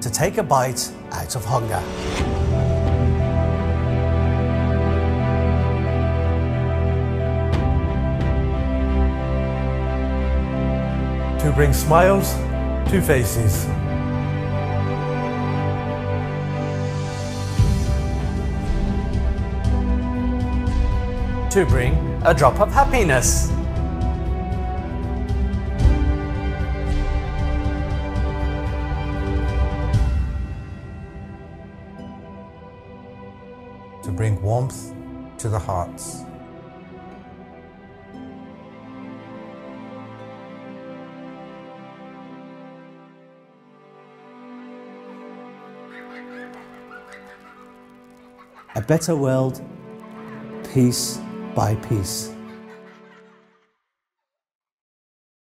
to take a bite out of hunger. To bring smiles to faces. To bring a drop of happiness. To bring warmth to the hearts. A better world, piece by piece.